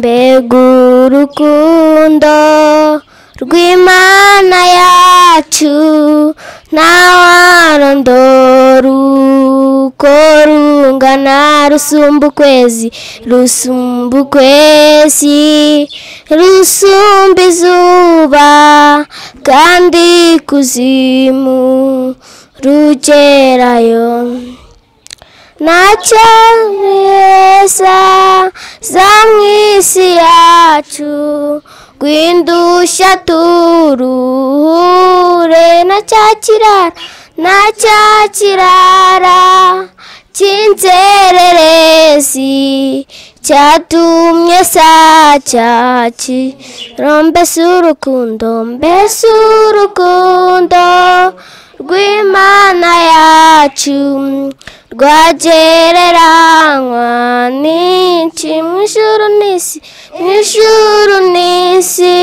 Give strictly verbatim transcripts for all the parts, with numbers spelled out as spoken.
mbega urukundo rw'Imana yacu ntawarondora uko rungana, rusumba ukwezi rusumba ukwezi rusumba izuba, kandi kuzimu rugerayo. Nacyeza za mw'isi yacu gwindushya turuhure, na cyakirara na cyakirara cy'inzererezi cyatumye sacyakira. Mbese urukundo mbese urukundo rw'Imana yacu rwagereranywa n'iki? Mw'ijuru n'isi mw'ijuru n'isi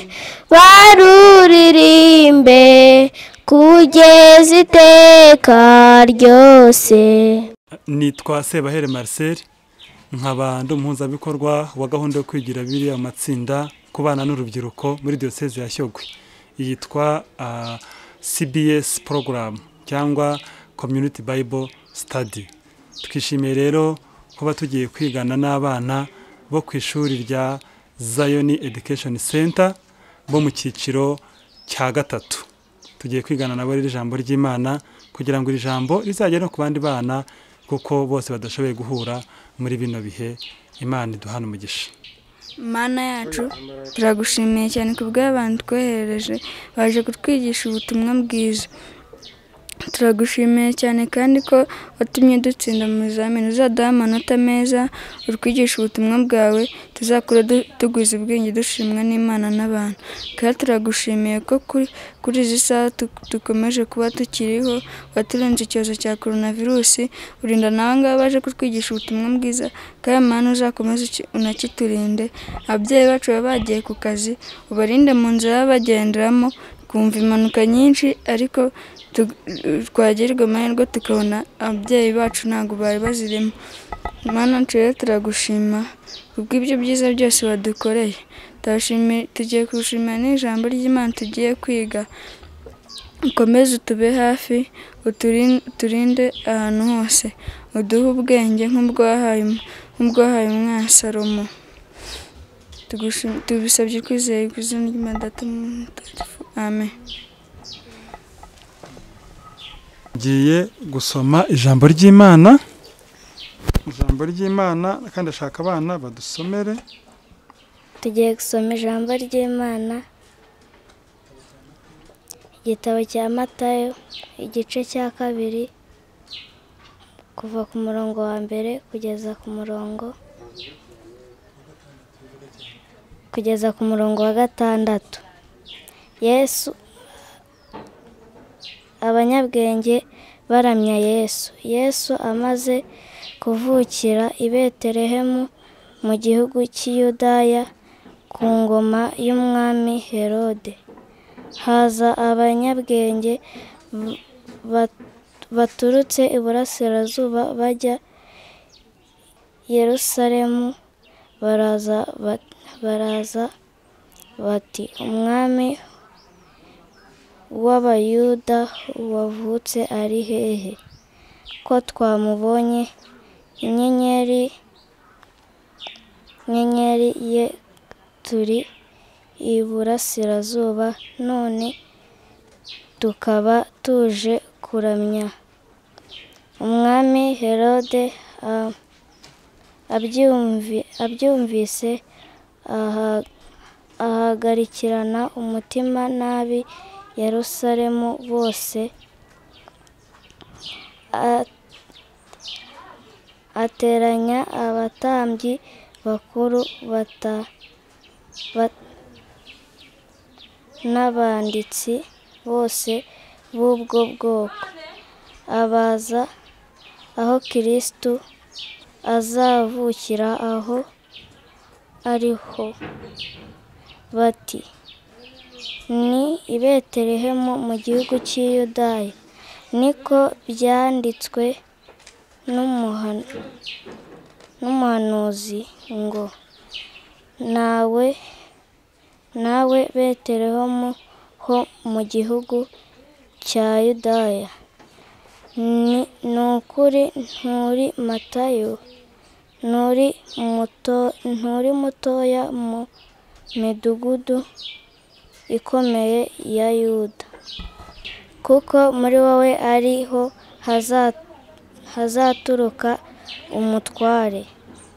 baruririmbe kugeza iteka ryose. Nitwa Sebahere Marcel, nkaba ndi umuhuzabikorwa wa gahunda yo kwigira biriya amatsinda ku bana n'urubyiruko muri Diocese ya Shyogwe, yitwa uh, C B S program cyangwa Community Bible Study. Twishimiye rero kuba tugiye kwigana n'abana bo ku ishuri rya Zion Education Center bo mu cyiciro cya gatatu. Tugiye kwigana nabo riri jambo ry'Imana kugira ngo iri jambo rizagere no ku bandi bana, kuko bose badashoboye guhura muri bino bihe. Imana iduhana umugisha. Mana yacu turagushimiye cyane kubw'abantu twoherereje baje kutwigisha ubutumwa bwiza. Turagushimiye cyane kandi ko watumye dutsinda mu bizamini, uzaduha amanota meza, urwigisha ubutumwa bwawe, tuzakura tugwiza ubwenge dushimwa n'Imana n'abantu. Kandi turagushimiye ko kuri izi saha dukomeje kuba tukiriho, waturinze icyorezo cya coronavirus, urinda nawe ngaba baje kutwigisha ubutumwa bwiza, kandi Mana uzakomeze unakiturinde. Ababyeyi bacu baba bagiye ku kazi, ubarinde mu nzira bagenderamo, kumva impanuka nyinshi, ariko twagirirwa amahirwe tukabona ababyeyi bacu ntabwo bari bazirimo. Mana rero turagushima kubw'ibyo byiza byose wadukoreye. Tugiye kugushimira n'ijambo ry'Imana tugiye kwiga, ukomeze utube hafi, uturinde ahantu hose, uduhe ubwenge nk'ubwo wahaye umwana Salomo. Tubisabye kwizeye ku izina ry'Imana Data Mutagatifu, amen. Ngiye gusoma ijambo ry'Imana, ijambo ry'Imana kandi ashaka abana badusomere. Tugiye gusoma ijambo ry'Imana, igitabo cya Matayo igice cya kabiri kuva ku murongo wa mbere kugeza ku murongo kugeza ku murongo wa gatandatu. Yesu abanyabwenge baramya Yesu. Yesu amaze kuvukira i Betelehemu mu gihugu cy'Iyudaya ku ngoma y'umwami Herode, haza abanyabwenge baturutse iburasirazuba bajya Yerusalemu, baraza baraza bati, umwami w'Abayuda wavutse ari hehe? Ko twamubonye inyenyeri inyenyeri ye turi iburasirazuba, none tukaba tuje kuramya. Umwami Herode abyumvise ahagarikirana umutima nabi Yerusalemu bose, ateranya abatambyi bakuru n'abanditsi bose b'ubwo bwoko, abaza aho Kristo azavukira aho ariho, bati, ni i Betelehemu mu gihugu cy'Iyudaya, niko byanditswe n'umuhanuzi ngo, nawe nawe Betelehemu ho mu gihugu cya Yudaya, ni ukuri nturi Matayo, nturi muto nturi mutoya mu midugudu ikomeye ya Yuda, kuko muri wowe ariho hazaturuka umutware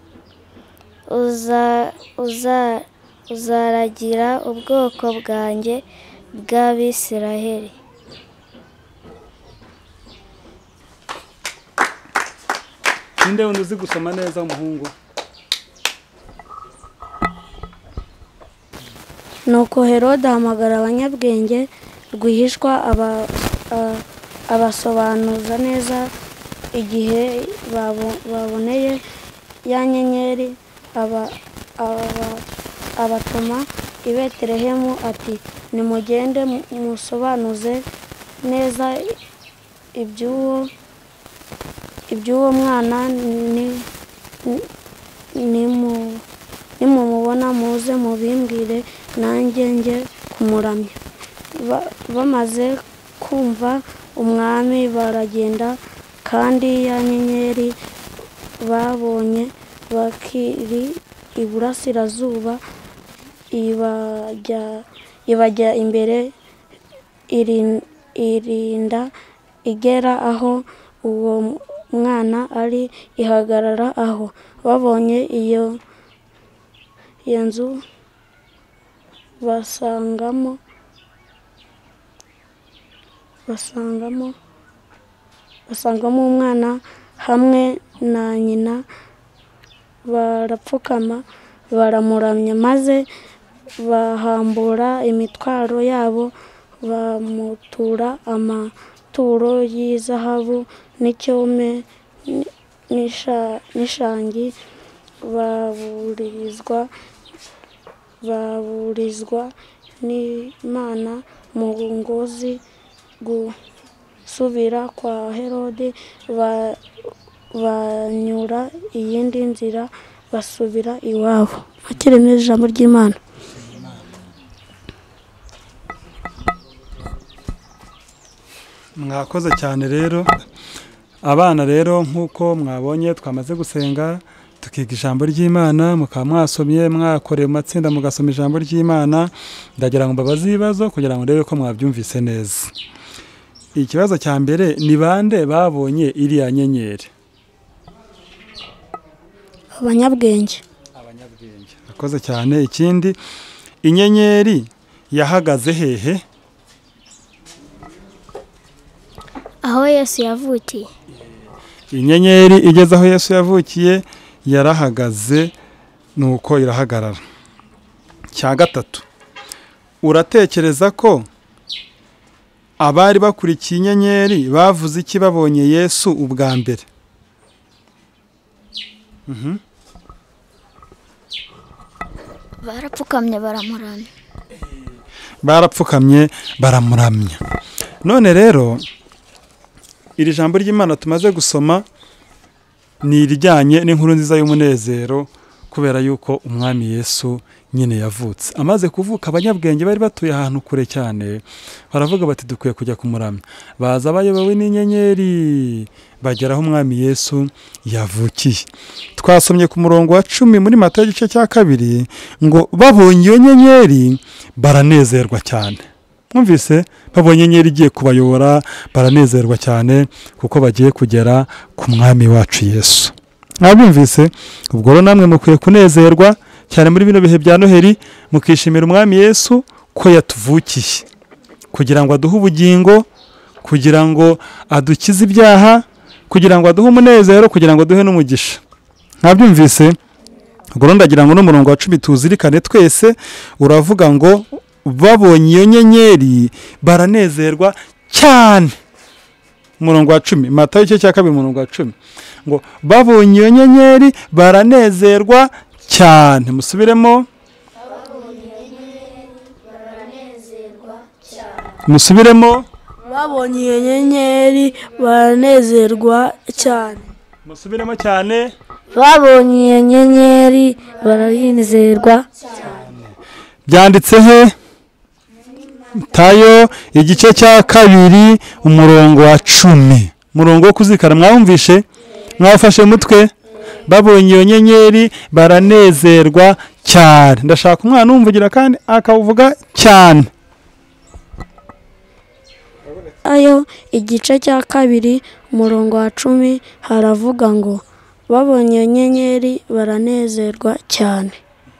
uzaragira ubwoko bwanjye bw'Abisiraheli. Ninde wundi uzi gusoma neza umuhungu? Nuko Herode ahamagara abanyabwenge rwihishwa abasobanuza neza igihe baboneye ya nyenyeri, abatuma i Betelehemu ati nimugende musobanuze neza iby'uwo iby'uwo mwana, nimumubona muze mubimbwire nanjye njye kumuramya. Bamaze kumva umwami baragenda, kandi ya nyenyeri babonye bakiri iburasirazuba ibajya imbere irinda igera aho uwo mwana ari, ihagarara aho. Babonye iyo iyo nzu basangamo basangamo basangamo umwana hamwe na nyina, barapfukama baramuramya, maze bahambura imitwaro yabo bamutura amaturo y'izahabu n'icyome n'ishangi, baburizwa baburizwa n'Imana mu ngozi gusubira kwa Herode, banyura iyindi nzira basubira iwabo. Akiremye ijambo ry'Imana. Mwakoze cyane rero abana, rero nk'uko mwabonye twamaze gusenga tukiga ijambo ry'Imana, mukaba mwasomye mwakoreye mu matsinda mugasoma ijambo ry'Imana. Ndagira ngo mbabaze ibibazo kugira ngo ndebe ko mwabyumvise neza. Ikibazo cya mbere, ni bande babonye iriya nyenyeri? Abanyabwenge. Abanyabwenge. Mwakoze cyane. Ikindi, inyenyeri yahagaze hehe? Aho Yesu yavukiye. Inyenyeri igeze aho Yesu yavukiye yarahagaze, nuko irahagarara. Cya gatatu, uratekereza ko abari bakurikiye inyenyeri bavuze iki babonye Yesu ubwa mbere? Mhm. Barapfukamye baramuramya. Barapfukamye baramuramya. None rero iri jambo ry'Imana tumaze gusoma ni irijyanye n'inkuru nziza y'umunezero, kubera yuko umwami Yesu nyine yavutse. Amaze kuvuka, abanyabwenge bari batuye ahantu kure cyane, baravuga bati dukwiye kujya kumuramya. Baza bayobowe n'inyenyeri bagera aho umwami Yesu yavukiye. Twasomye ku murongo wa cumi muri Matayo igice cya kabiri ngo babonye iyo nyenyeri baranezerwa cyane. Mwumvise? Babonye inyenyeri igiye kubayobora baranezerwa cyane kuko bagiye kugera ku mwami wacu Yesu. Mwabumvise? Ubwo rero namwe mukwiye kunezerwa cyane muri bino bihe bya Noheli, mukishimira umwami Yesu ko yatuvukiye kugira ngo aduhe ubugingo, kugira ngo adukize ibyaha, kugira ngo aduhe umunezero, kugira ngo aduhe n'umugisha. Mwabyumvise? Ubwo rero ndagira ngo n'umurongo wa cumi tuzirikane twese, uravuga ngo babonye iyo nyenyeri baranezerwa cyane. Umurongo wa cumi, Matayo igice cya kabiri umurongo wa cumi, ngo babonye iyo nyenyeri baranezerwa cyane. Musubiremo. Musubiremo. Babonye iyo nyenyeri baranezerwa cyane. Musubiremo cyane. babonye iyo nyenyeri baranezerwa. byanditse he? Matayo igice cya kabiri umurongo wa cumi. Umurongo wo kuzikara mwawumvishe? Mwafashe mutwe? Babonye iyo nyenyeri baranezerwa cyane. Ndashaka umwana umvugira kandi akavuga cyane. Ayo igice cya kabiri umurongo wa cumi haravuga ngo babonye iyo nyenyeri baranezerwa cyane.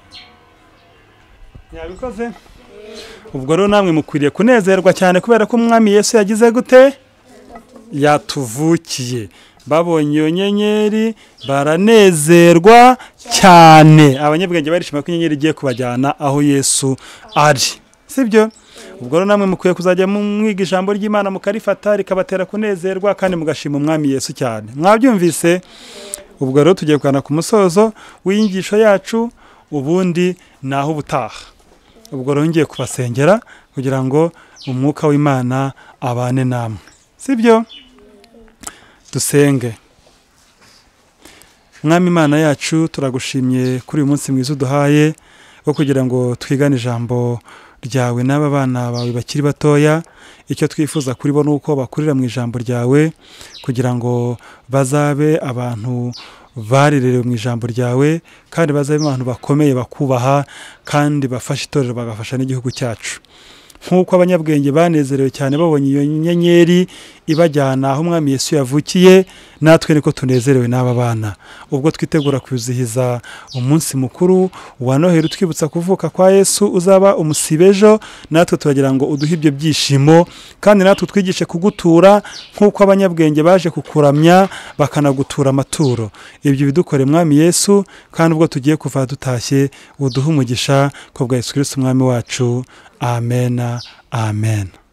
Yabikoze? Ubwo rero namwe mukwiriye kunezerwa cyane kubera ko umwami Yesu yagize gute? Yatuvukiye. Babonye iyo nyenyeri baranezerwa cyane. Abanyabwenge barishima ko inyenyeri igiye kubajyana aho Yesu ari. Sibyo? Ubwo rero namwe mukwiye kuzajya mwiga ijambo ry'Imana mukarifata rikabatera kunezerwa kandi mugashima umwami Yesu cyane. Mwabyumvise? Ubwo rero tugiye kugana ku musozo w'inyigisho yacu, ubundi naho ubutaha. Ubwo rero ngiye kubasengera kugira ngo umwuka w'Imana abane namwe. Sibyo? Dusenge. Mwami Imana yacu, turagushimye kuri uyu munsi mwiza uduhaye wo kugira ngo twigane ijambo ryawe n'aba bana bawe bakiri batoya. Icyo twifuza kuri bo nuko bakurira mu ijambo ryawe kugira ngo bazabe abantu barirerewe mu ijambo ryawe kandi bazabe abantu bakomeye bakubaha kandi bafasha itorero bagafasha n'igihugu cyacu. Nk'uko abanyabwenge banezerewe cyane babonye iyo nyenyeri ibajyana aho umwami Yesu yavukiye, natwe niko tunezerewe n'aba bana. Ubwo twitegura kwizihiza umunsi mukuru wa Noheli twibutsa kuvuka kwa Yesu uzaba umusibejo, natwe turagira ngo uduhe ibyo byishimo kandi natwe twigishe kugutura nk'uko abanyabwenge baje kukuramya bakanagutura amaturo. Ibyo bidukore mwami Yesu, kandi ubwo tugiye kuva dutashye uduhe umugisha kubwa Yesu Kristo umwami wacu. Amen. Amen.